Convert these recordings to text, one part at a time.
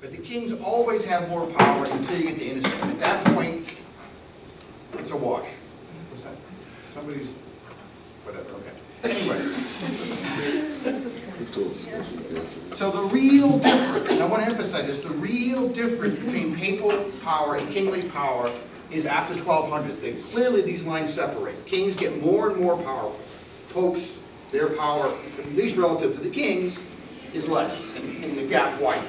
But the kings always have more power until you get to innocent. At that point, it's a wash. What's that? Somebody's, whatever, okay. Anyway. So the real difference, and I want to emphasize this, the real difference between papal power and kingly power is after 1200. Clearly these lines separate. Kings get more and more powerful. Popes, their power, at least relative to the kings, is less, and the gap widens.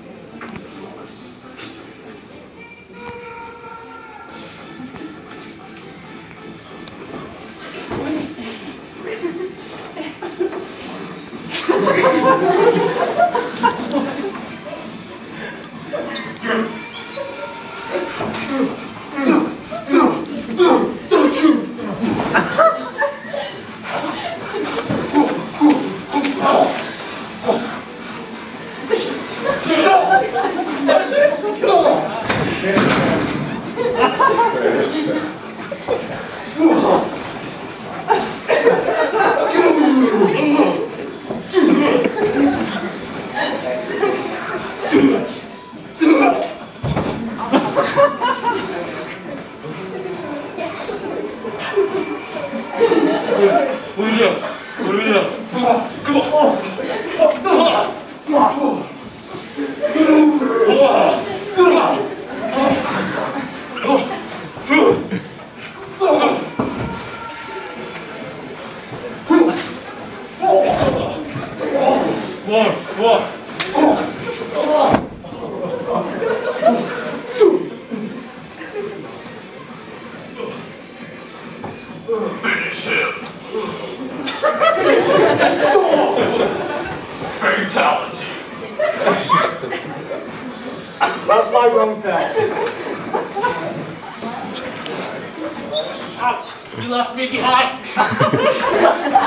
Finish him. Fatality. That's my wrong pal. Ouch! You left me behind!